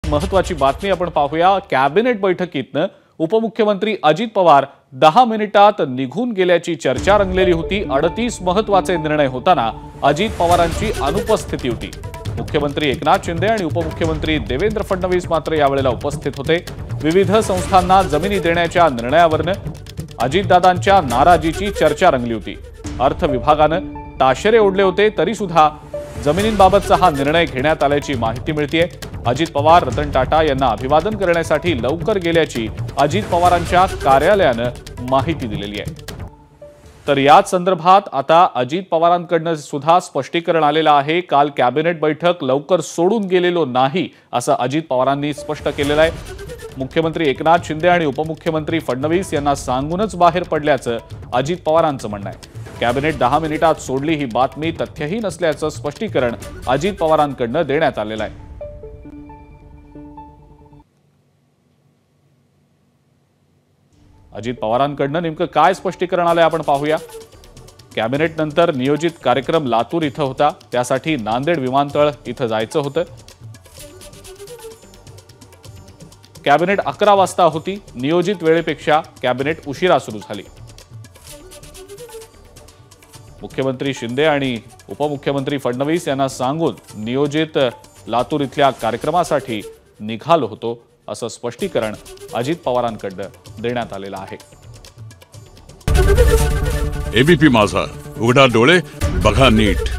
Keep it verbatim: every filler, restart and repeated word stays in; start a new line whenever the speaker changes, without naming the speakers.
महत्त्वाची बातमी आपण पाहूया। कॅबिनेट बैठकीतनं उपमुख्यमंत्री अजित पवार दहा मिनिटात निघून गेल्याची चर्चा रंगलेली होती। अडतीस महत्त्वाचे निर्णय होताना अजित पवारांची अनुपस्थिती होती। मुख्यमंत्री एकनाथ शिंदे आणि उपमुख्यमंत्री देवेंद्र फडणवीस मात्र यावेळेला उपस्थित होते। विविध संस्थांना जमिनी देण्याच्या निर्णयावरनं अजितदादांच्या नाराजीची चर्चा रंगली होती। अर्थ विभागानं ताशेरे ओढले होते तरी सुद्धा जमिनींबाबतचा हा निर्णय घेण्यात आल्याची माहिती मिळतेय। अजित पवार रतन टाटा यांना अभिवादन करण्यासाठी लवकर गेल्याची अजित पवारांच्या कार्यालयानं माहिती दिलेली आहे। तर याच संदर्भात आता अजित पवारांकडून सुद्धा स्पष्टीकरण आलेलं आहे। काल कॅबिनेट बैठक लवकर सोडून गेलेलो नाही असं अजित पवारांनी स्पष्ट केलेलं आहे। मुख्यमंत्री एकनाथ शिंदे आणि उपमुख्यमंत्री फडणवीस यांना सांगूनच बाहेर पडल्याचं अजित पवारांचं म्हणणं आहे। कॅबिनेट दहा मिनिटात सोडली ही बातमी तथ्यहीन असल्याचं स्पष्टीकरण अजित पवारांकडून देण्यात आलेलं आहे। अजित पवारांकडून नेमकं काय स्पष्टीकरण आलंय आपण पाहूया। कॅबिनेट नंतर नियोजित कार्यक्रम लातूर इथं होता, त्यासाठी नांदेड विमानतळ इथं जायचं होतं। कॅबिनेट अकरा वाजता होती, नियोजित वेळेपेक्षा कॅबिनेट उशिरा सुरू झाली। मुख्यमंत्री शिंदे आणि उपमुख्यमंत्री फडणवीस यांना सांगून नियोजित लातूर इथल्या कार्यक्रमासाठी निघालो होतो असं स्पष्टीकरण अजित पवारांकडून देण्यात आलेलं आहे।
एबीपी माझा, उघडा डोळे बघा नीट।